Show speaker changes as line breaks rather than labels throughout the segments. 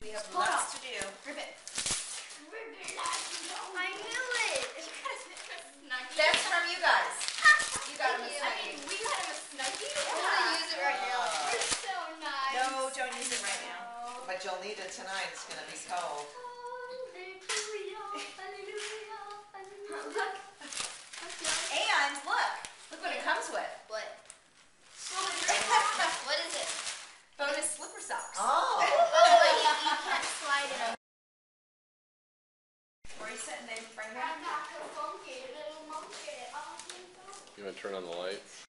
We have lots to do.
Ribbit.
I knew it.
That's from you guys. You got him a
I mean,
snuggie.
we got him a snuggie.
I want to use it right now.
You're so nice.
No, don't use it right now.
But you'll need it tonight. It's going to be cold.
And look what it comes with.
What?
Bonus
What is it?
slipper socks.
Oh!
Oh, wait, you can't slide it on.
Where are you sitting, Dave? Right here?
You want to turn on the lights?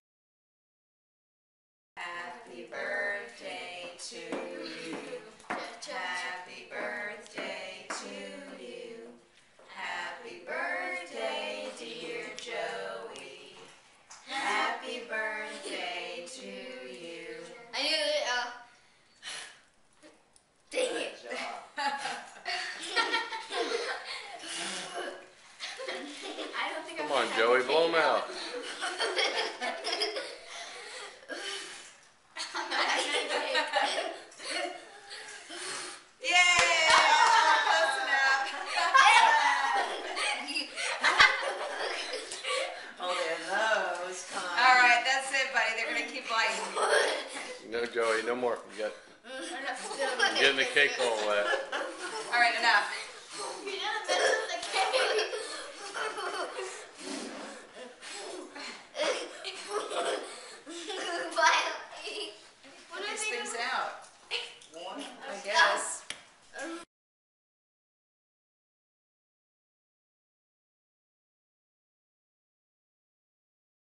Happy birthday to you. Happy birthday to you. Happy birthday, dear Joey. Happy birthday to you.
I knew it. Dang it.
I don't think
Come
I'm
on,
gonna
Joey,
have to
blow
take
them
it
out.
Yay! Close enough.
Oh, they're those kind.
All right, that's it, buddy. They're going to keep lighting.
No, Joey, no more. You got,
Enough.
you're getting the cake all wet.
All right, enough.